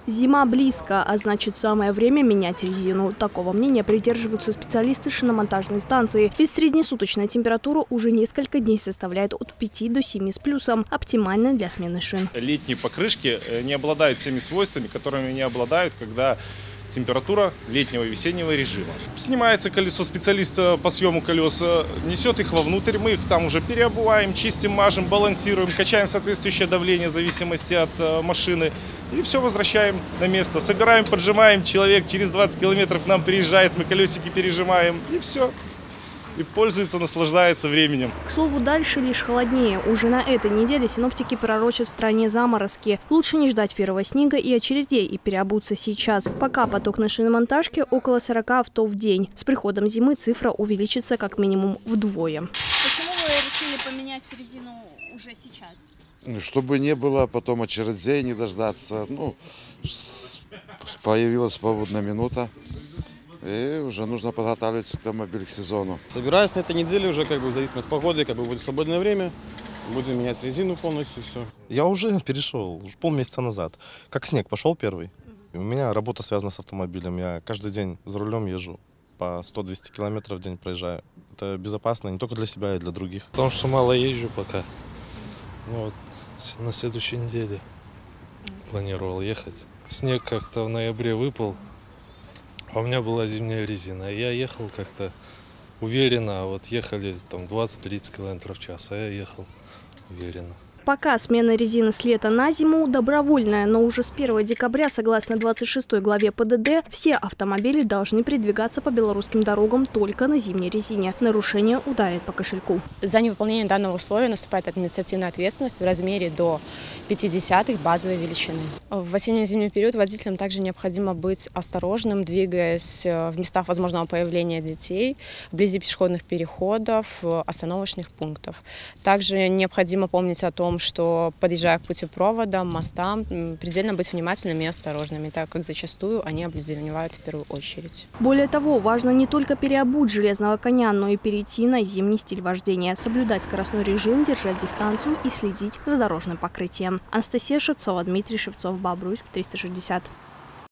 Зима близко, а значит самое время менять резину. Такого мнения придерживаются специалисты шиномонтажной станции. Ведь среднесуточная температура уже несколько дней составляет от 5 до 7 с плюсом, оптимальная для смены шин. Летние покрышки не обладают теми свойствами, которыми они обладают, когда температура летнего и весеннего режима. Снимается колесо, специалист по съему колес несет их вовнутрь, мы их там уже переобуваем, чистим, мажем, балансируем, качаем соответствующее давление в зависимости от машины и все возвращаем на место. Собираем, поджимаем, человек через 20 километров к нам приезжает, мы колесики пережимаем и все. И пользуется, наслаждается временем. К слову, дальше лишь холоднее. Уже на этой неделе синоптики пророчат в стране заморозки. Лучше не ждать первого снега и очередей и переобуться сейчас. Пока поток на шиномонтажке около 40 авто в день. С приходом зимы цифра увеличится как минимум вдвое. Почему вы решили поменять резину уже сейчас? Чтобы не было потом очередей, не дождаться. Появилась свободная минута. И уже нужно подготавливаться к автомобилю к сезону. Собираюсь на этой неделе уже, в зависимости от погоды, будет свободное время. Будем менять резину полностью, все. Я уже перешел, уже полмесяца назад. Как снег пошел первый. У меня работа связана с автомобилем. Я каждый день за рулем езжу. По 100-200 километров в день проезжаю. Это безопасно не только для себя, и для других. Потому что мало езжу пока. На следующей неделе планировал ехать. Снег как-то в ноябре выпал. А у меня была зимняя резина. Я ехал как-то уверенно, а вот ехали там 20-30 км в час, а я ехал уверенно. Пока смена резины с лета на зиму добровольная, но уже с 1 декабря, согласно 26 главе ПДД, все автомобили должны передвигаться по белорусским дорогам только на зимней резине. Нарушение ударит по кошельку. За невыполнение данного условия наступает административная ответственность в размере до 0,5 базовой величины. В осенне-зимний период водителям также необходимо быть осторожным, двигаясь в местах возможного появления детей, вблизи пешеходных переходов, остановочных пунктов. Также необходимо помнить о том, что, подъезжая к путепроводам, мостам, предельно быть внимательными и осторожными, так как зачастую они обледеневают в первую очередь. Более того, важно не только переобуть железного коня, но и перейти на зимний стиль вождения, соблюдать скоростной режим, держать дистанцию и следить за дорожным покрытием. Анастасия Шевцова, Дмитрий Шевцов, Бобруйск, 360.